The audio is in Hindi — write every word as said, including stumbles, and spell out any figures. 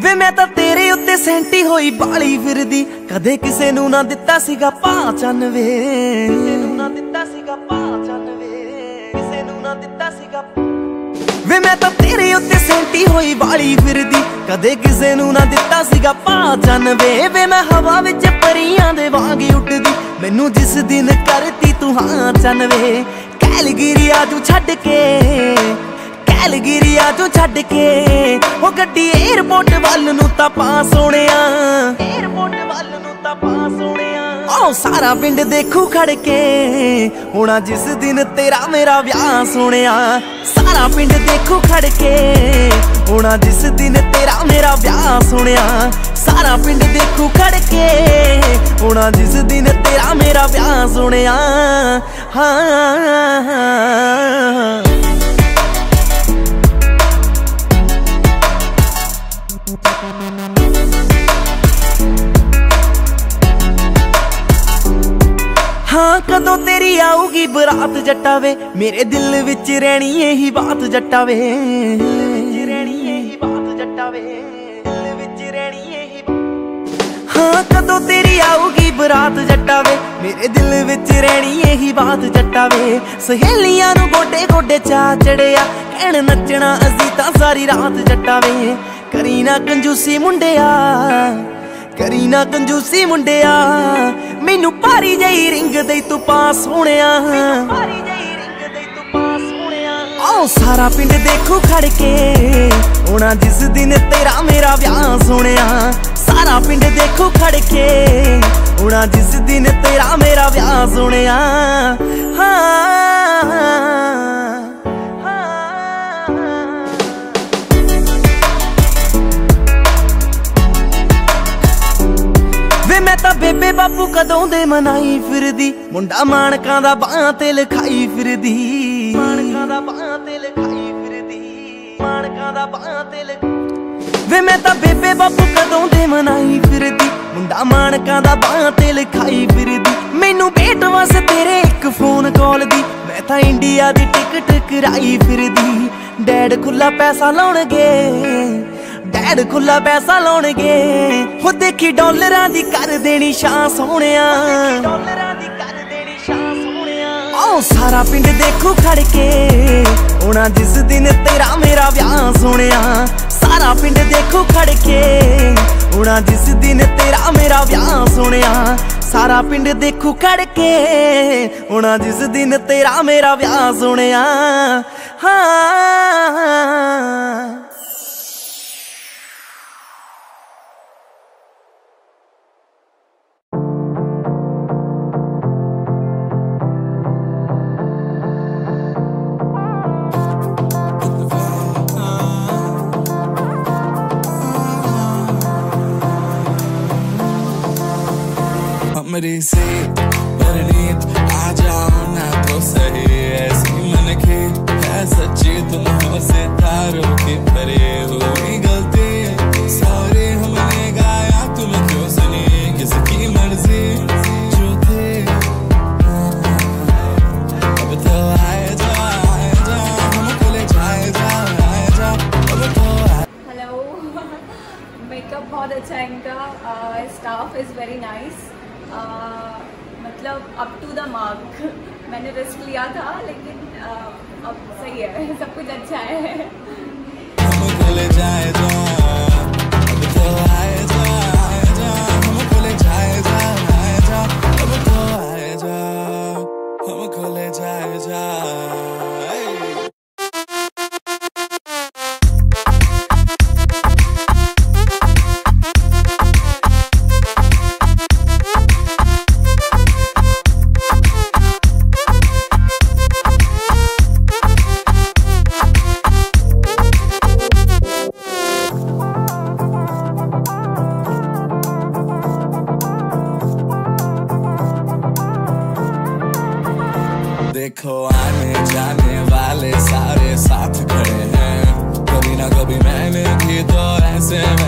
ਵੇ मैं तां तेरे उत्ते सैंटी होई बाली फिरदी, कदे किसे नूं ना दित्ता सीगा पहचान वे, किसे नूं ना दित्ता सीगा पहचान वे, किसे नूं ना दित्ता सीगा। वे मैं तां तेरे उत्ते सैंटी होई बाली फिरदी, कदे किसे नूं ना दित्ता सीगा पहचान वे। वे मैं हवा विच परियां दे वांग उड़दी, मैनू जिस दिन करती तू हाँ चन वे। कैलगिरिया तू छड्ड के, कैलगिरिया तू छड्ड के, ओ गड्डी एयरपोर्ट वल नूं तां पा सोहणिया, एयरपोर्ट वल नूं तां पा सोहणिया। ओ सारा पिंड देखू खड़ के, होना जिस दिन तेरा मेरा ब्याह सोहणिया। सारा पिंड देखू खड़ के, होना जिस दिन तेरा मेरा ब्याह सोहणिया। सारा पिंड देखू खड़ के, होना जिस दिन तेरा मेरा ब्याह सोहणिया। हाँ हाँ कदों तेरी आऊगी बरात जट्टा वे, मेरे दिल विच रहनी यही बात जट्टा वे, रहनी यही बात जट्टा वे, दिल विच रहनी यही। हाँ कदों तेरी आऊगी बरात जट्टा वे, मेरे दिल विच रहनी यही बात जट्टा वे। सहेलियां नूं गोडे गोडे चा चढ़िया, कहण नचना असीं तां सारी रात जट्टा वे। करी ना कंजूसी मुंडिया, करी ना कंजूसी मुंडिया, मैनू भारी जही रिंग दई तू पास सोहणिया, भारी जही रिंग दई तू पास सोहणिया। आओ सारा पिंड देखू खड़ के, होना जिस दिन तेरा मेरा ब्याह सोहणिया। सारा पिंड देखू खड़ के, होना जिस दिन तेरा मेरा ब्याह सोहणिया। हाँ मैं तां बेबे बापू कदों दे मनाई फिरदी, मुंडा माणकां दा बाहां ते लिखाई फिरदी, माणकां दा बाहां ते लिखाई फिरदी, माणकां दा बाहां ते लिखाई। वे मैं तां बेबे बापू कदों दे मनाई फिरदी, मुंडा माणकां दा बाहां ते लिखाई फिरदी। मैनू भेट वस तेरे एक फोन कॉल दी, मैं तां इंडिया दी टिकट कराई फिरदी। डैड खुला पैसा लाउणगे, डैड खुला पैसा लाउणगे, हो देखी डॉलरां दी कर देनी शां सोहणिया, डॉलरां दी कर देनी शां सोहणिया। आओ सारा पिंड देखू खड़ के, होना जिस दिन तेरा मेरा ब्याह सोहणिया। सारा पिंड देखू खड़ के, होना जिस दिन तेरा मेरा ब्याह सोहणिया। सारा पिंड देखू खड़ के, होना जिस दिन तेरा मेरा ब्याह सोहणिया। हाँ मेरी से परनीत आ जाओ ना तो सही, ऐसी मन की है सच्ची तुम हो सितारों की परे। हुई गलती सॉरी हमने गाया तुम क्यों सुनी, किसकी मर्जी जो थे। अब तो आए जा आए जा हमको ले जाए जा आए जा, अब तो आए। हेलो मेकअप बहुत अच्छा है इनका, staff is very nice. Uh, मतलब अप टू द मार्क। मैंने रिस्क लिया था लेकिन uh, अब सही है, सब कुछ अच्छा है। हमको ले जाए जा, अब तो आए जा आए जा हमको ले जाए जा आए जा, अब तो आए जा हमको ले जाए जा। देखो आने जाने वाले सारे साथ खड़े हैं, कभी ना कभी मैंने भी तो ऐसे